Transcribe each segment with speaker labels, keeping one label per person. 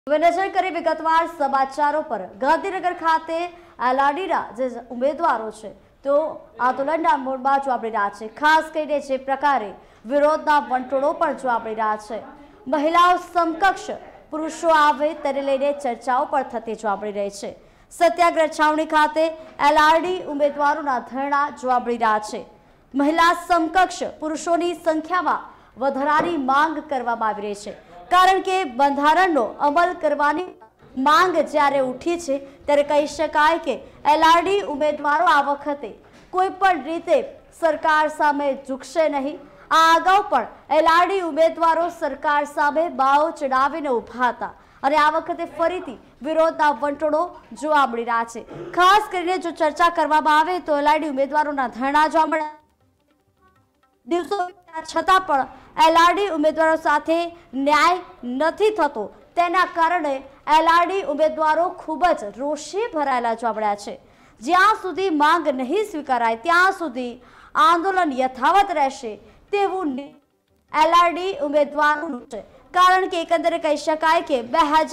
Speaker 1: હવે નજર કરીએ વિગતવાર સમાચારો પર। ગાંધીનગર ખાતે એલઆરડીના જે ઉમેદવારો છે તો આંદોલનના મૂડમાં જોવા મળી રહ્યા છે। ખાસ કરીને જે પ્રકારે વિરોધના વંટોળો પણ જોવા મળી રહ્યા છે। મહિલાઓ સમકક્ષ પુરુષો આવે તેને લઈને ચર્ચાઓ પણ થતી જોવા મળી રહી છે। સત્યાગ્રહ છાવણી ખાતે એલઆરડી ઉમેદવારોના ધરણા જોવા મળી રહ્યા છે। મહિલા સમકક્ષ પુરુષોની સંખ્યામાં વધારાની માંગ કરવામાં આવી રહી છે, કારણ કે બંધારણનો અમલ કરવાની માંગ જ્યારે ઉઠી છે ત્યારે કહી શકાય કે એલઆરડી ઉમેદવારો આ વખતે કોઈ પણ રીતે સરકાર સામે ઝૂકશે નહીં। આ અગાઉ પણ એલઆરડી ઉમેદવારો સરકાર સામે બાઓ ચડાવીને ઊભા હતા અને આ વખતે ફરીથી વિરોધના વંટોળો જોવા મળી રહ્યા છે। ખાસ કરીને જો ચર્ચા કરવામાં આવે તો એલઆરડી ઉમેદવારોના ધરણા જોવા મળ્યા। દિવસો છતાં પણ એલઆરડી ઉમેદવારો સાથે ન્યાય નથી થતો, તેના કારણે એલઆરડી ઉમેદવારો ખૂબ જ રોષે ભરાયેલા જોવા મળ્યા છે। જ્યાં સુધી માંગ નહીં સ્વીકારાય ત્યાં સુધી આંદોલન યથાવત રહેશે તેવું એલઆરડી ઉમેદવારોનું છે, કારણ કે એકંદરે કહી શકાય કે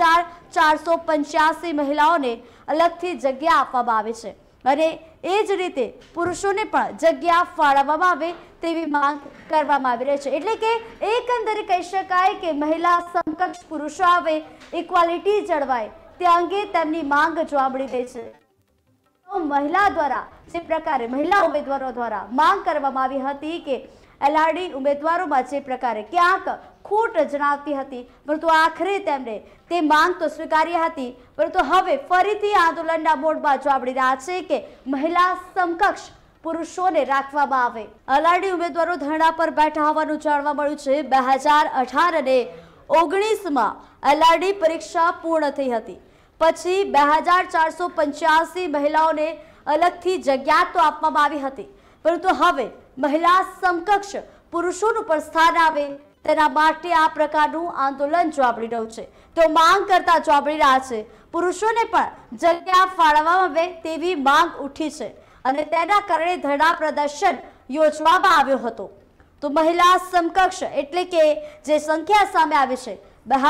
Speaker 1: 2485 મહિલાઓને અલગથી જગ્યા આપવામાં આવી છે અને એ જ રીતે પુરુષોને પણ જગ્યા ફાળવવામાં આવે તેવી માંગ કરવામાં આવી રહી છે। એટલે કે એકંદરે કહી શકાય કે મહિલા સમકક્ષ પુરુષો આવે, ઇક્વાલિટી જળવાય તે અંગે તેમની માંગ જોવા મળી રહી છે। મહિલા દ્વારા જે પ્રકારે મહિલા ઉમેદવારો દ્વારા માંગ કરવામાં આવી હતી કે એલઆરડી ઉમેદવારોમાં જે પ્રકારે ક્યાંક ખોટ જણાવતી હતી, પરંતુ આખરે તેમણે તે માંગ તો સ્વીકારી હતી, પરંતુ હવે ફરીથી આંદોલનના મોડમાં જોવા મળી રહ્યા છે કે મહિલા સમકક્ષ પુરુષોને રાખવામાં આવે। એલઆરડી ઉમેદવારો ધરણા પર બેઠા હોવાનું જાણવા મળ્યું છે। 2018 અને 19માં એલઆરડી પરીક્ષા પૂર્ણ થઈ હતી, પછી 2485 મહિલાઓને અલગથી જગ્યા તો આપવામાં આવી હતી, પરંતુ હવે મહિલા સમકક્ષ પુરુષોનું પણ સ્થાન આવે તેના માટે આ પ્રકારનું આંદોલન જોવા મળી રહ્યું છે। તો માંગ કરતા જોવા મળી રહ્યા છે, પુરુષોને પણ જગ્યા ફાળવવામાં આવે તેવી માંગ ઉઠી છે અને તેના કારણે ધરણા પ્રદર્શન યોજવામાં આવ્યો હતો। તો મહિલા સમકક્ષ એટલે કે જે સંખ્યા સામે આવી છે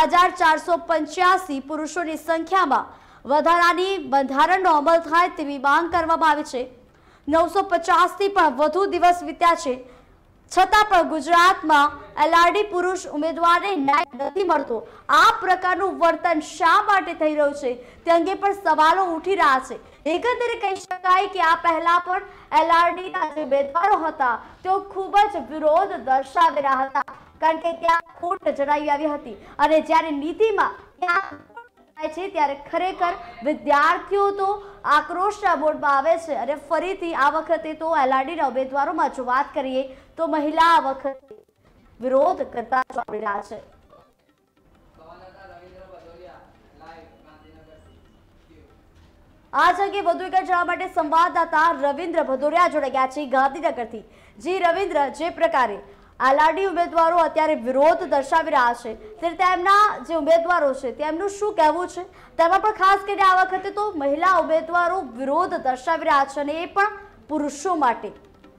Speaker 1: 2485 પુરુષોની સંખ્યામાં વધારાની બંધારણનો અમલ થાય તેવી માંગ કરવામાં આવી છે। 950થી પણ વધુ દિવસ વીત્યા છે, છતાં પણ ગુજરાતમાં એલઆરડી પુરુષ ઉમેદવારને ન્યાય નથી મળતો। આ પ્રકારનું વર્તન શા માટે થઈ રહ્યું છે તે અંગે પણ સવાલો ઉઠી રહ્યા છે। એકંદરે કહી શકાય કે આ પહેલા પણ એલઆરડીના જે ઉમેદવારો હતા તેઓ ખૂબ જ વિરોધ દર્શાવી રહ્યા હતા, કારણ કે ત્યાં ખોટ જણાવી આવી હતી અને જ્યારે નીતિમાં છે ત્યારે ખરેખર વિદ્યાર્થીઓ તો આક્રોશના મોડમાં આવે છે અને ફરીથી આ વખતે તો એલઆરડીના ઉમેદવારોમાં જો વાત કરીએ તો મહિલા આ વખતે વિરોધ કરતા જોવા મળી રહ્યા છે। આ અંગે વધુ વિગત જાણવા માટે સંવાદદાતા રવિન્દ્ર ભદોરિયા જોડાઈ ગયા છે ગાંધીનગરથી। જી રવિન્દ્ર, જે પ્રકારે એલઆરડી ઉમેદવારો અત્યારે વિરોધ દર્શાવી રહ્યા છે ત્યારે તેમના જે ઉમેદવારો છે તેમનું શું કહેવું છે? તેમાં પણ ખાસ કરીને આ વખતે તો મહિલા ઉમેદવારો વિરોધ દર્શાવી રહ્યા છે અને એ પણ પુરુષો માટે।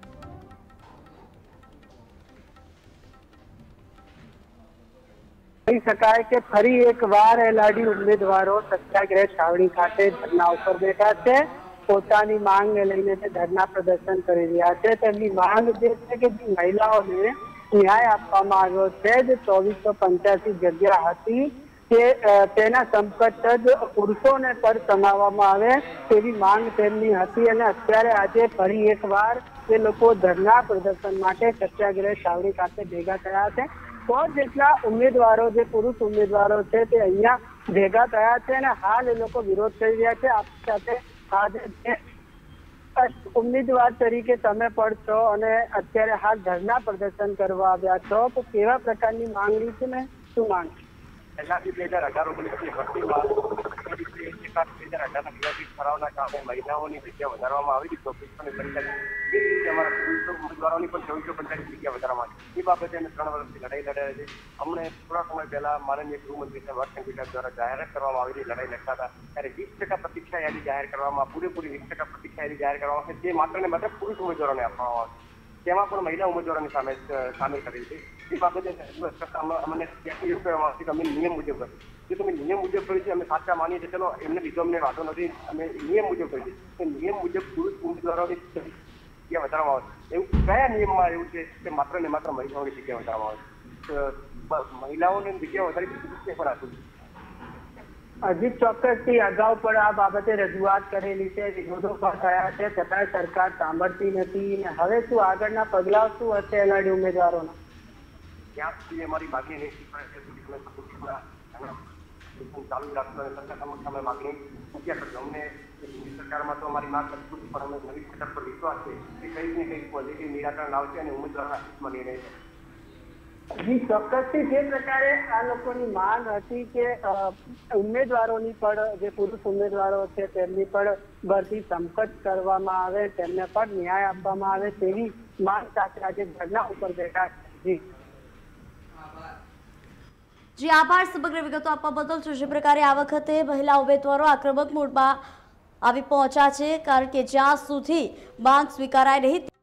Speaker 2: કહી શકાય કે ફરી એકવાર એલઆરડી ઉમેદવારો સત્યાગ્રહ છાવણી ખાતે ધરણા ઉપર બેઠા છે। પોતાની માંગને લઈને તે ધરણા પ્રદર્શન કરી રહ્યા છે। તેમની માંગ જે છે કે જે મહિલાઓને ન્યાય આપવામાં આવ્યો છે, જે 2485 જગ્યા હતી તેના સમકક્ષ જ પુરુષોને પર સમાવવામાં આવે તેવી માંગ તેમની હતી અને અત્યારે આજે ફરી એકવાર તે લોકો ધરણા પ્રદર્શન માટે સત્યાગ્રહ છાવણી ખાતે ભેગા થયા છે। 100 જેટલા ઉમેદવારો જે પુરુષ ઉમેદવારો છે તે અહીંયા ભેગા થયા છે અને હાલ એ લોકો વિરોધ કરી રહ્યા છે। આપણી સાથે આજે ઉમેદવાર તરીકે તમે પણ છો અને અત્યારે હાલ ધરણા પ્રદર્શન કરવા આવ્યા છો, તો કેવા પ્રકારની માંગણી છે ને શું માંગ?
Speaker 3: 2018-19ની ભરતીમાં 2018ના ઠરાવના કામે મહિલાઓની જગ્યા વધારવામાં આવી હતી, 2445 અમારા પુરુષ ઉમેદવારોની પણ 2445 જગ્યા વધારવામાં આવી। એ બાબતે અમે 3 વર્ષથી લડાઈ લડ્યા છે। અમને થોડા સમય પહેલા માનનીય ગૃહમંત્રી સાહેબ હર્ષ દ્વારા જાહેરાત કરવામાં આવી હતી, લડાઈ લડતા હતા ત્યારે 20% પ્રતીક્ષા યાદી જાહેર કરવામાં, પૂરેપૂરી 20% પ્રતીક્ષા યાદી જાહેર કરવામાં આવશે, જે માત્ર ને માત્ર પુરુષ ઉમેદવારોને આપવામાં આવશે। તેમાં પણ મહિલા ઉમેદવારોને સામેલ કરી છે। એ બાબતે અમને એવું કહેવામાં આવશે કે અમે નિયમ મુજબ જો તમે નિયમ મુજબ કર્યું છે, અમે સાચા માનીએ છીએ, ચલો એમને લીધો અમને વાંધો નથી, અમે નિયમ મુજબ કર્યું છે, તો નિયમ મુજબ પુરુષ ઉમેદવારોની જગ્યા વધારવામાં આવે. એવું કયા નિયમમાં એવું છે કે માત્ર ને માત્ર મહિલાઓની જગ્યા વધારવામાં આવે? મહિલાઓની જગ્યા વધારી પુરુષને પણ આપવું.
Speaker 2: હજી ચોક્કસથી અગાઉ પણ આ બાબતે રજૂઆત કરેલી છે, વિરોધો પણ થયા છે, છતાં સરકાર સાંભળતી નથી. હવે શું આગળના પગલાં શું હશે એલઆરડી ઉમેદવારોના?
Speaker 3: ત્યાં સુધી અમારી માગણી નહીં ચાલુ રાખશો અને સરકાર સમક્ષ અમે માગણી મૂક્યા કરશો. અમને સરકારમાં તો અમારી માંગ કરશું, પણ અમે નવી સરકાર પર વિશ્વાસ છે કે કંઈક ને કંઈક પોઝિટિવ નિરાકરણ આવશે અને ઉમેદવારોના હિતમાં નિર્ણય છે.
Speaker 2: જી ચોક્કસથી જે પ્રકારે આ લોકોની માંગ હતી કે ઉમેદવારોની પણ જે પુરુષ ઉમેદવારો છે તેમની પણ ભરતી સમકક્ષ કરવામાં આવે, તેમને પણ ન્યાય આપવામાં આવે તેવી માંગ સાથે આજે ધરણા ઉપર બેઠા છે.
Speaker 1: જી આભાર સમગ્ર વિગતો આપવા બદલ. જે પ્રકારે આ વખતે મહિલા ઉમેદવારો આક્રમક મોડમાં આવી પહોંચ્યા છે, કારણ કે જ્યાં સુધી માંગ સ્વીકારાય નહીં